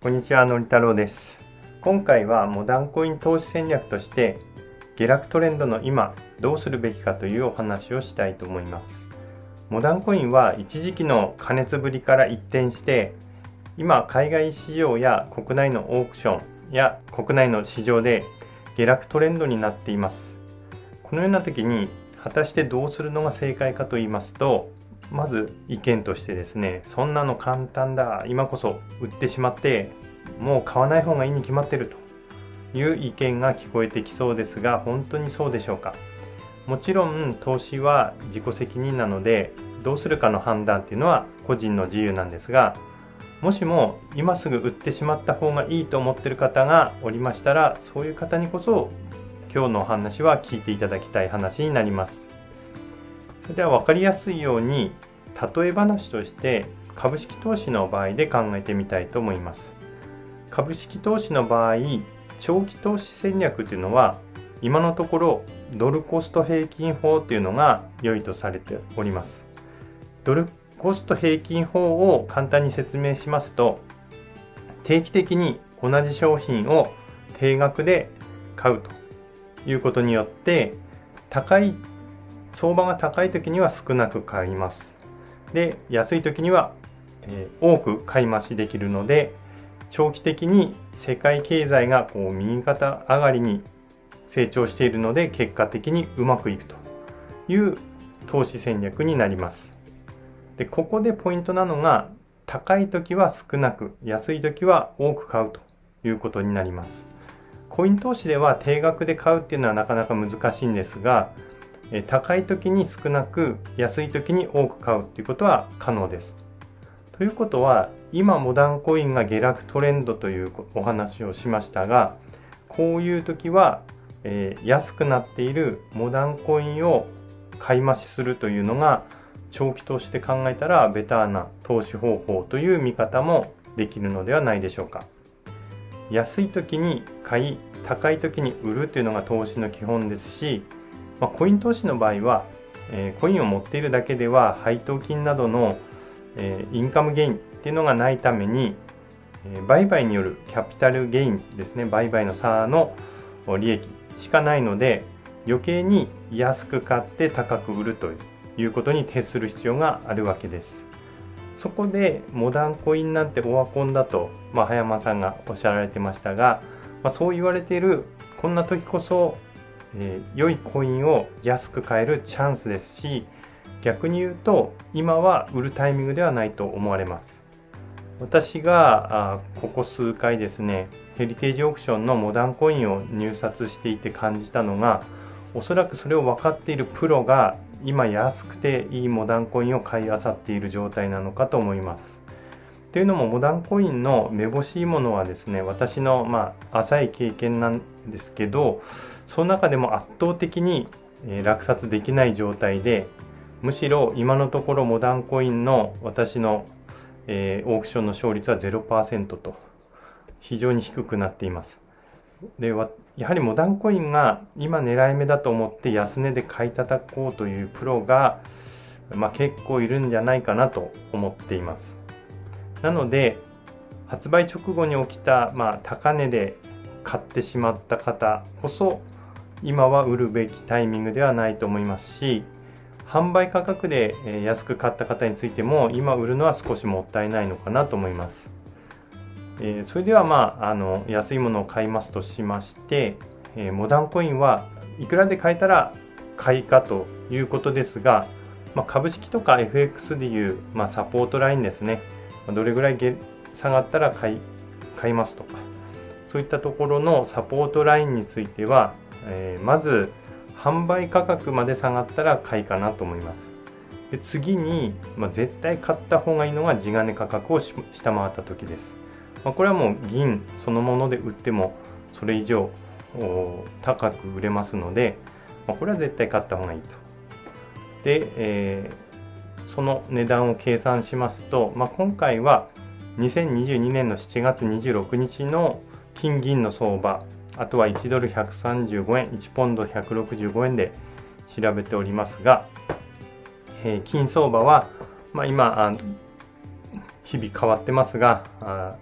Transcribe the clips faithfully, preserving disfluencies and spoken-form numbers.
こんにちは、のり太郎です。今回はモダンコイン投資戦略として下落トレンドの今どうするべきかというお話をしたいと思います。モダンコインは一時期の過熱ぶりから一転して今海外市場や国内のオークションや国内の市場で下落トレンドになっています。このような時に果たしてどうするのが正解かと言いますと、まず意見としてですね、そんなの簡単だ、今こそ売ってしまってもう買わない方がいいに決まってるという意見が聞こえてきそうですが、本当にそうでしょうか。もちろん投資は自己責任なので、どうするかの判断っていうのは個人の自由なんですが、もしも今すぐ売ってしまった方がいいと思っている方がおりましたら、そういう方にこそ今日のお話は聞いていただきたい話になります。それでは分かりやすいように例え話として株式投資の場合で考えてみたいと思います。株式投資の場合、長期投資戦略というのは今のところドルコスト平均法というのが良いとされております。ドルコスト平均法を簡単に説明しますと、定期的に同じ商品を定額で買うということによって高い相場が高い時には少なく買います。で、安い時には、えー、多く買い増しできるので、長期的に世界経済がこう右肩上がりに成長しているので、結果的にうまくいくという投資戦略になります。で、ここでポイントなのが、高い時は少なく、安い時は多く買うということになります。コイン投資では定額で買うっていうのはなかなか難しいんですが、高い時に少なく安い時に多く買うということは可能です。ということは、今モダンコインが下落トレンドというお話をしましたが、こういう時は、えー、安くなっているモダンコインを買い増しするというのが長期投資で考えたらベターな投資方法という見方もできるのではないでしょうか。安い時に買い、高い時に売るというのが投資の基本ですし、まあ、コイン投資の場合は、えー、コインを持っているだけでは配当金などの、えー、インカムゲインっていうのがないために、えー、売買によるキャピタルゲインですね、売買の差の利益しかないので、余計に安く買って高く売るということに徹する必要があるわけです。そこでモダンコインなんてオワコンだと、まあ、葉山さんがおっしゃられてましたが、まあ、そう言われているこんな時こそえー、良いコインを安く買えるチャンスですし、逆に言うと今は売るタイミングではないと思われます。私があここ数回ですね、ヘリテージオークションのモダンコインを入札していて感じたのが、おそらくそれを分かっているプロが今安くていいモダンコインを買い漁っている状態なのかと思います。というのも、モダンコインのめぼしいものはですね、私のまあ浅い経験なんですけど、その中でも圧倒的に落札できない状態で、むしろ今のところモダンコインの私の、えー、オークションの勝率は ゼロパーセント と非常に低くなっています。で、やはりモダンコインが今狙い目だと思って安値で買い叩こうというプロが、まあ、結構いるんじゃないかなと思っています。なので、発売直後に起きた、まあ、高値で買ってしまった方こそ今は売るべきタイミングではないと思いますし、販売価格で安く買った方についても今売るのは少しもったいないのかなと思います。えー、それでは、まあ、あの安いものを買いますとしまして、えー、モダンコインはいくらで買えたら買いかということですが、まあ、株式とか エフエックス でいう、まあ、サポートラインですね、どれぐらい下がったら買い、買いますとか、そういったところのサポートラインについては、えー、まず販売価格まで下がったら買いかなと思います。で、次に、まあ、絶対買った方がいいのが地金価格を下回った時です。まあ、これはもう銀そのもので売ってもそれ以上高く売れますので、まあ、これは絶対買った方がいいと。で、えーその値段を計算しますと、まあ、今回はにせんにじゅうにねんのしちがつにじゅうろくにちの金銀の相場、あとはいちドルひゃくさんじゅうごえん、いちポンドひゃくろくじゅうごえんで調べておりますが、えー、金相場は、まあ、今日々変わってますが、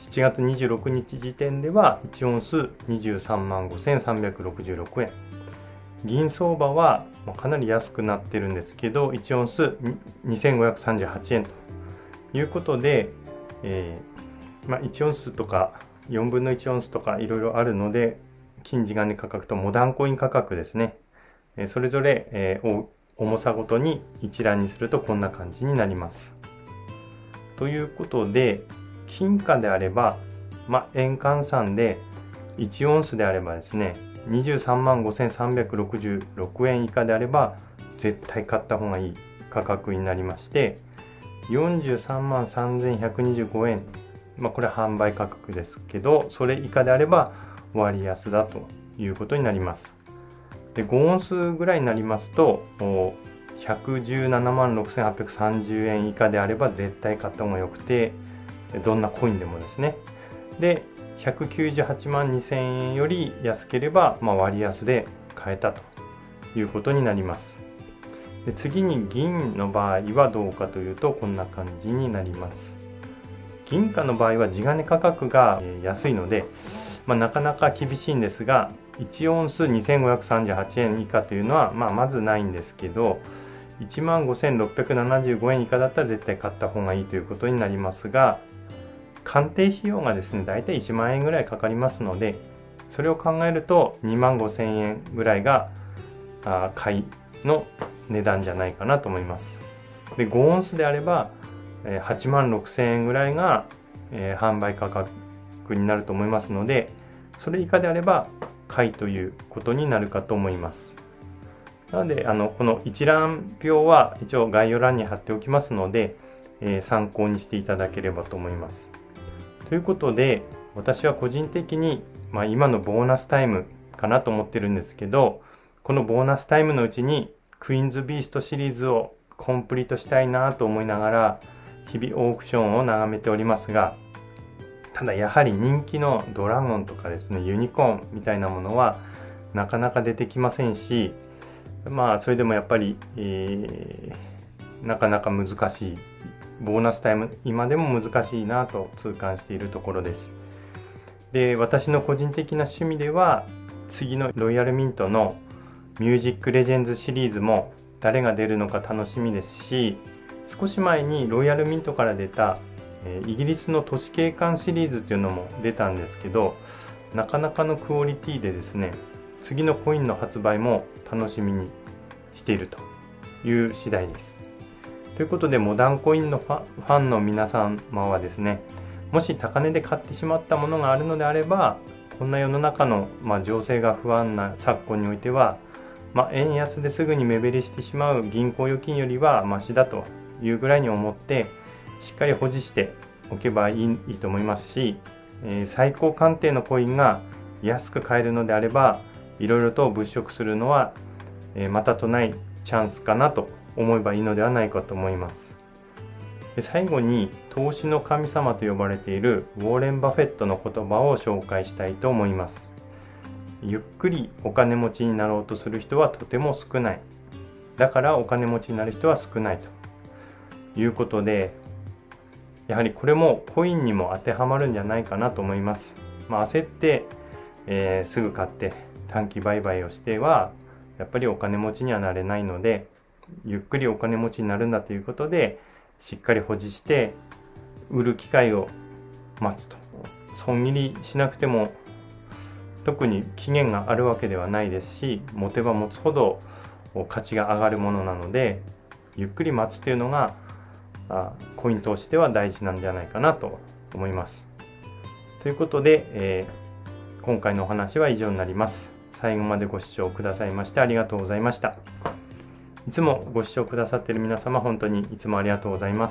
しちがつにじゅうろくにち時点ではいちオンスにじゅうさんまんごせんさんびゃくろくじゅうろくえん、銀相場はかなり安くなってるんですけど、いちオンスにせんごひゃくさんじゅうはちえんということで、えーまあ、いちオンスとかよんぶんのいちオンスとかいろいろあるので、金地金価格とモダンコイン価格ですね、えー、それぞれ、えー、重さごとに一覧にするとこんな感じになります。ということで、金貨であれば、まあ、円換算でいちオンスであればですね、にじゅうさんまんごせんさんびゃくろくじゅうろくえん以下であれば絶対買った方がいい価格になりまして、よんじゅうさんまんさんぜんひゃくにじゅうごえん、まあ、これは販売価格ですけど、それ以下であれば割安だということになります。でごオンスぐらいになりますとひゃくじゅうななまんろくせんはっぴゃくさんじゅうえん以下であれば絶対買った方がよくて、どんなコインでもですね。でひゃくきゅうじゅうはちまんにせんえんより安ければ、まあ、割安で買えたということになります。で次に銀の場合はどうかというとこんな感じになります。銀貨の場合は地金価格が安いので、まあ、なかなか厳しいんですが、いちオンスにせんごひゃくさんじゅうはちえん以下というのは、まあ、まずないんですけど、いちまんごせんろっぴゃくななじゅうごえん以下だったら絶対買った方がいいということになりますが、鑑定費用がですねだいたいいちまんえんぐらいかかりますので、それを考えるとにまんごせんえんぐらいがあ買いの値段じゃないかなと思います。でごオンスであればはちまんろくせんえんぐらいが、えー、販売価格になると思いますので、それ以下であれば買いということになるかと思います。なのであのこの一覧表は一応概要欄に貼っておきますので、えー、参考にしていただければと思います。ということで、私は個人的に、まあ、今のボーナスタイムかなと思ってるんですけど、このボーナスタイムのうちにクイーンズビーストシリーズをコンプリートしたいなと思いながら日々オークションを眺めておりますが、ただやはり人気のドラゴンとかですね、ユニコーンみたいなものはなかなか出てきませんし、まあそれでもやっぱり、えー、なかなか難しい、ボーナスタイム今でも難しいなと痛感しているところです。で、私の個人的な趣味では次のロイヤルミントのミュージックレジェンズシリーズも誰が出るのか楽しみですし、少し前にロイヤルミントから出たイギリスの都市景観シリーズっていうのも出たんですけど、なかなかのクオリティでですね、次のコインの発売も楽しみにしているという次第です。ということで、モダンコインのファ、ファンの皆様はですね、もし高値で買ってしまったものがあるのであれば、こんな世の中の、まあ、情勢が不安な昨今においては、まあ、円安ですぐに目減りしてしまう銀行預金よりはマシだというぐらいに思って、しっかり保持しておけばいい、いいと思いますし、えー、最高鑑定のコインが安く買えるのであれば、いろいろと物色するのは、えー、またとないチャンスかなと思えばいいのではないかと思います。で最後に、投資の神様と呼ばれているウォーレン・バフェットの言葉を紹介したいと思います。ゆっくりお金持ちになろうとする人はとても少ない。だからお金持ちになる人は少ないということで、やはりこれもコインにも当てはまるんじゃないかなと思います。まあ、焦って、えー、すぐ買って短期売買をしてはやっぱりお金持ちにはなれないので、ゆっくりお金持ちになるんだということで、しっかり保持して売る機会を待つと。損切りしなくても特に期限があるわけではないですし、持てば持つほど価値が上がるものなので、ゆっくり待つというのがあコイン投資では大事なんじゃないかなと思います。ということで、えー、今回のお話は以上になります。最後までご視聴くださいましてありがとうございました。いつもご視聴くださっている皆様、本当にいつもありがとうございます。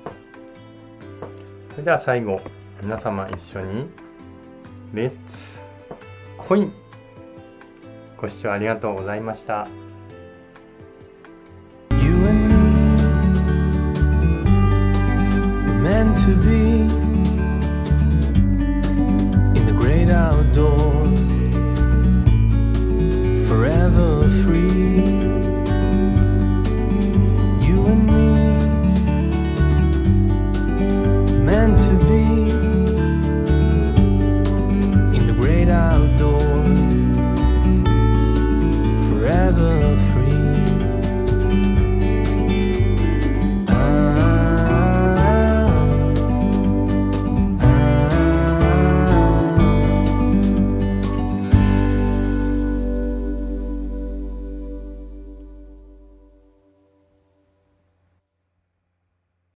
それでは最後、皆様一緒にレッツコイン。ご視聴ありがとうございました。 Meant to be in the great outdoors, forever free. You and me, meant to be outdoors.